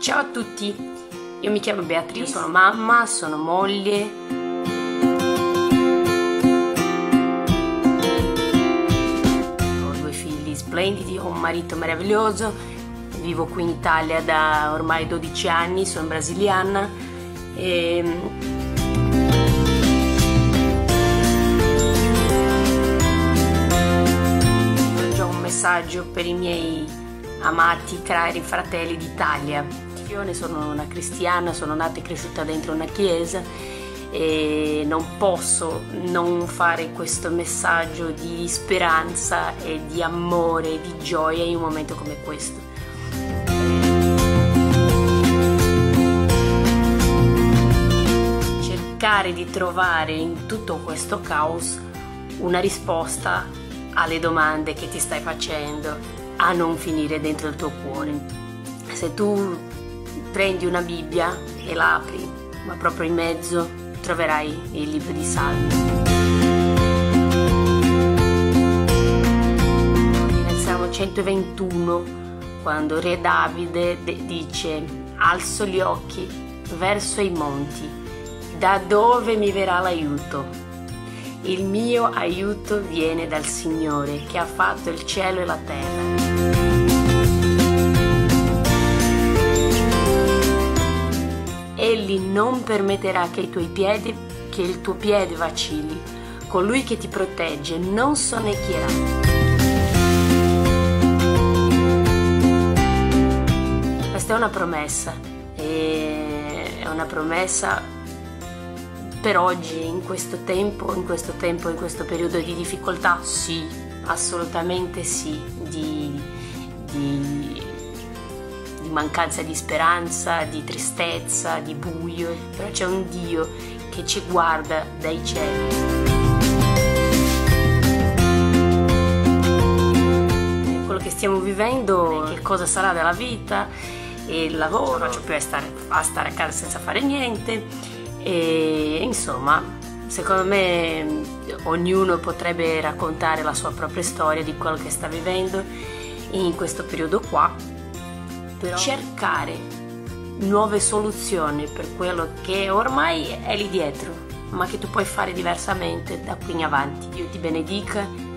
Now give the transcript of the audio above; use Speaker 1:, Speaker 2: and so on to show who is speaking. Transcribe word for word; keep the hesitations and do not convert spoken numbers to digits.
Speaker 1: Ciao a tutti, io mi chiamo Beatrice, sono mamma, sono moglie. Ho due figli splendidi, ho un marito meraviglioso, vivo qui in Italia da ormai dodici anni, sono brasiliana e ho un messaggio per i miei amati cari fratelli d'Italia. Io ne sono una cristiana, sono nata e cresciuta dentro una chiesa e non posso non fare questo messaggio di speranza e di amore e di gioia in un momento come questo. Cercare di trovare in tutto questo caos una risposta alle domande che ti stai facendo a non finire dentro il tuo cuore. Se tu prendi una Bibbia e la apri, ma proprio in mezzo troverai il libro di Salmi. Nel Salmo centoventuno, quando Re Davide dice: alzo gli occhi verso i monti, da dove mi verrà l'aiuto? Il mio aiuto viene dal Signore che ha fatto il cielo e la terra. Egli non permetterà che i tuoi piedi, che il tuo piede vacilli. Colui che ti protegge non sonnecchierà. Questa è una promessa, e è una promessa per oggi, in questo tempo, in questo tempo, in questo periodo di difficoltà, sì, assolutamente sì, di, di di mancanza di speranza, di tristezza, di buio, però c'è un Dio che ci guarda dai cieli. Quello che stiamo vivendo, che cosa sarà della vita, e il lavoro, non faccio più a stare, a stare a casa senza fare niente, e insomma, secondo me ognuno potrebbe raccontare la sua propria storia di quello che sta vivendo in questo periodo qua. Però cercare nuove soluzioni per quello che ormai è lì dietro, ma che tu puoi fare diversamente da qui in avanti. Dio ti benedica